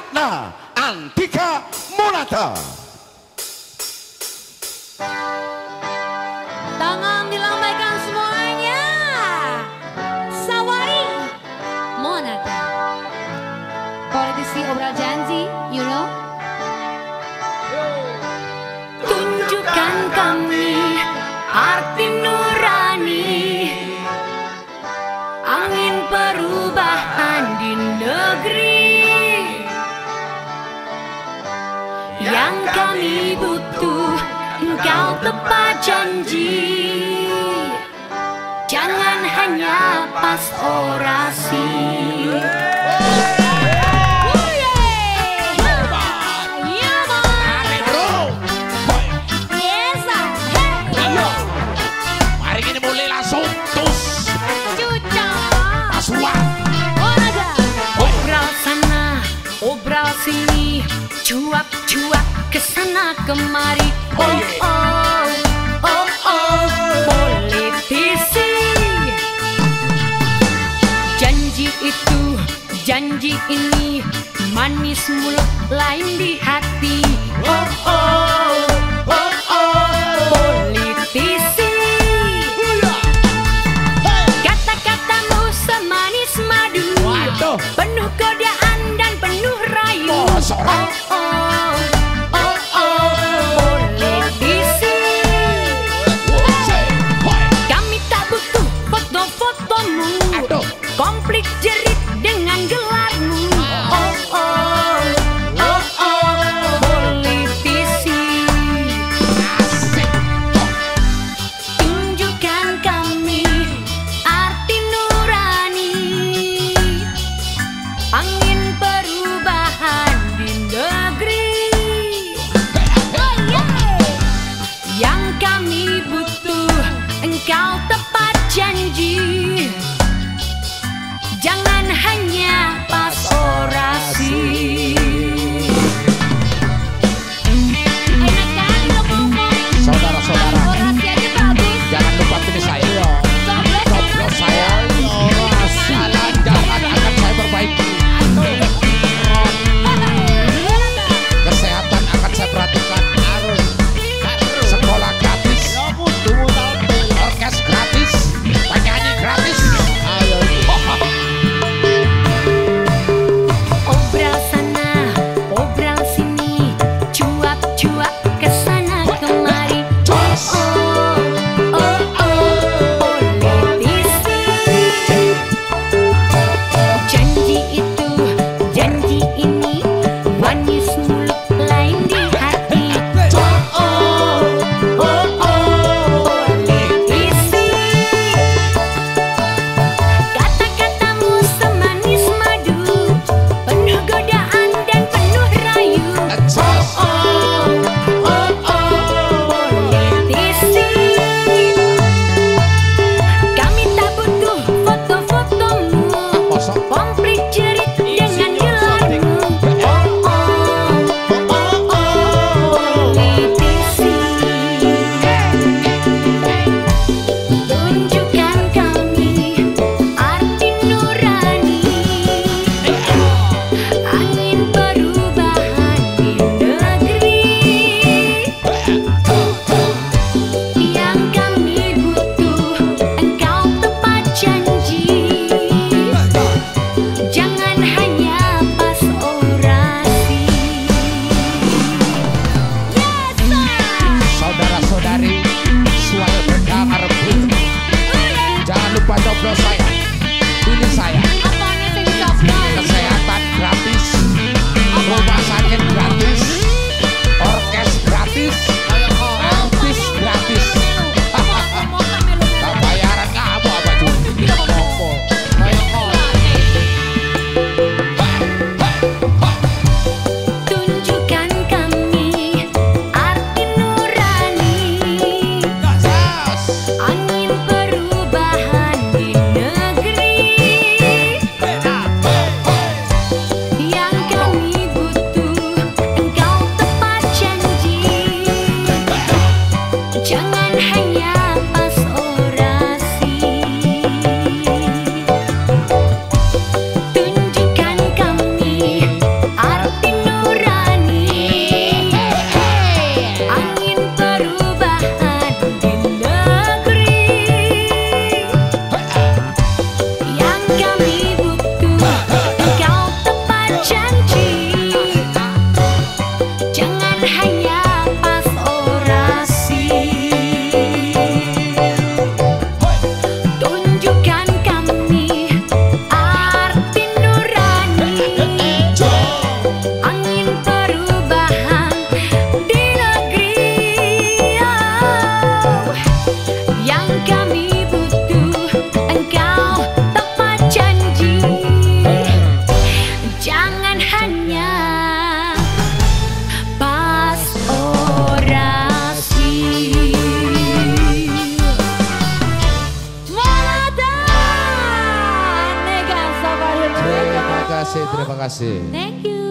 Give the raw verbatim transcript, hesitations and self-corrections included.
Ratna Antika Monata. Tangan dilambaikan semuanya. Sawari Monata. Politisi obral janji, you know. Tunjukkan kami arti nurani, angin perubahan di negeri yang kami butuh. Engkau tepat janji, jangan hanya pas orasi. Obral sini, cuak-cuak kesana kemari. Oh oh, oh oh, politisi. Janji itu, janji ini, manis mulut lain di hati. Oh oh, oh oh, politisi. Kata-katamu semanis madu, penuh godaan dan penuh rayu. Oh oh, oh oh, politisi. Kami tak butuh foto-fotomu, komplit jerit dengan gelarmu. Oh oh, oh oh, politisi. hanya pas orasi. Terima kasih, terima kasih. Thank you.